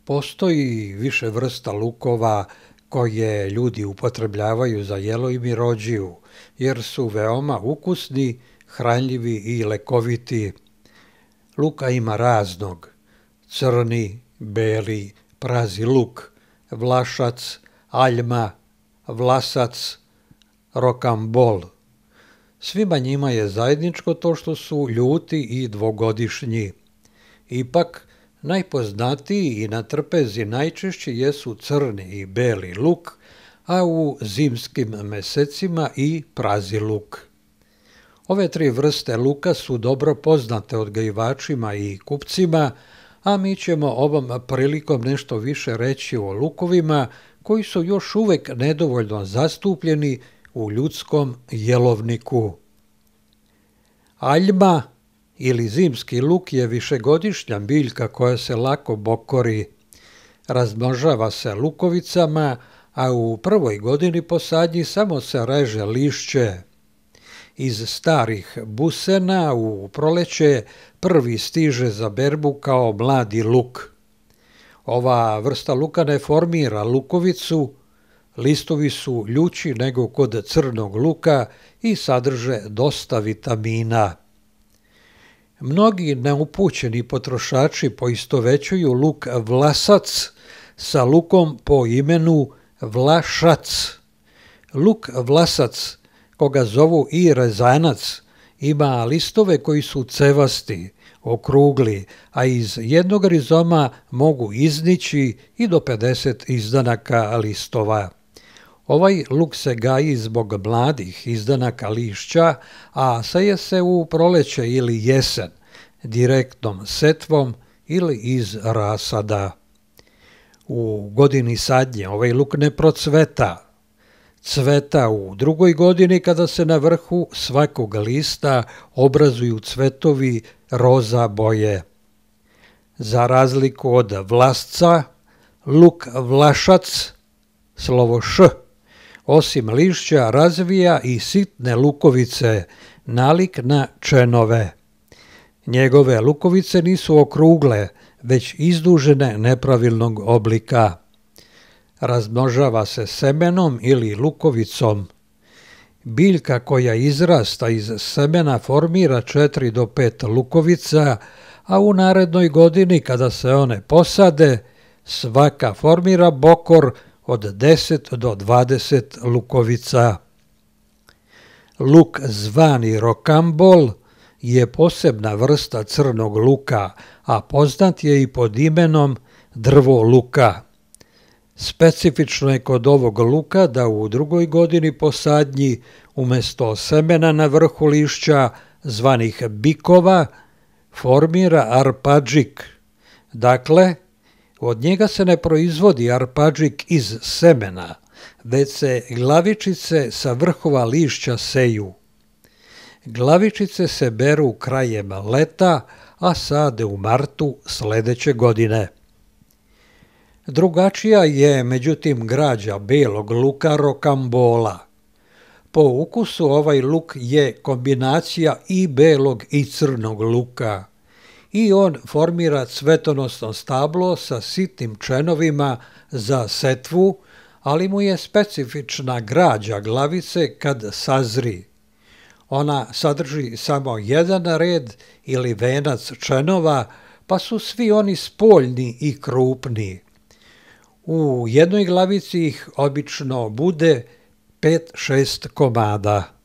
Postoji više vrsta lukova koje ljudi upotrebljavaju za jelo i mirođiju, jer su veoma ukusni, hranljivi i lekoviti. Luka ima raznog: crni, beli, prazi luk, vlašac, aljma, vlasac, rokambol. Svima njima je zajedničko to što su ljuti i dvogodišnji. Ipak, najpoznatiji i na trpezi najčešći jesu crni i beli luk, a u zimskim mesecima i prazi luk. Ove tri vrste luka su dobro poznate odgajivačima i kupcima, a mi ćemo ovom prilikom nešto više reći o lukovima koji su još uvek nedovoljno zastupljeni u ljudskom jelovniku. Aljma ili zimski luk je višegodišnja biljka koja se lako bokori. Razmnožava se lukovicama, a u prvoj godini po sadnji samo se reže lišće. Iz starih busena u proleće prvi stiže za berbu kao mladi luk. Ova vrsta luka ne formira lukovicu, listovi su ljući nego kod crnog luka i sadrže dosta vitamina. Mnogi neupućeni potrošači poistovećuju luk vlasac sa lukom po imenu vlašac. Luk vlasac, koga zovu i rezanac, ima listove koji su cevasti, okrugli, a iz jednog rizoma mogu iznići i do 50 izdanaka listova. Ovaj luk se gaji zbog mladih izdanaka lišća, a saje se u proleće ili jesen, direktnom setvom ili iz rasada. U godini sadnje ovaj luk ne procveta. Cveta u drugoj godini kada se na vrhu svakog lista obrazuju cvetovi roza boje. Za razliku od vlasca, luk vlašac, slovo š, osim lišća razvija i sitne lukovice, nalik na čenove. Njegove lukovice nisu okrugle, već izdužene nepravilnog oblika. Razmnožava se semenom ili lukovicom. Biljka koja izrasta iz semena formira 4 do 5 lukovica, a u narednoj godini kada se one posade, svaka formira bokor od 10 do 20 lukovica. Luk zvani rokambol je posebna vrsta crnog luka, a poznat je i pod imenom drvo luka. Specifično je kod ovog luka da u drugoj godini po sadnji umesto semena na vrhu lišća, zvanih bikova, formira arpadžik. Dakle, od njega se ne proizvodi arpadžik iz semena, već se glavičice sa vrhova lišća seju. Glavičice se beru krajem leta, a sade u martu sledeće godine. Drugačija je, međutim, građa belog luka rokambola. Po ukusu ovaj luk je kombinacija i belog i crnog luka. I on formira cvetonosno stablo sa sitnim čenovima za setvu, ali mu je specifična građa glavice kad sazri. Ona sadrži samo jedan red ili venac čenova, pa su svi oni spoljni i krupni. U jednoj glavici ih obično bude 5-6 komada.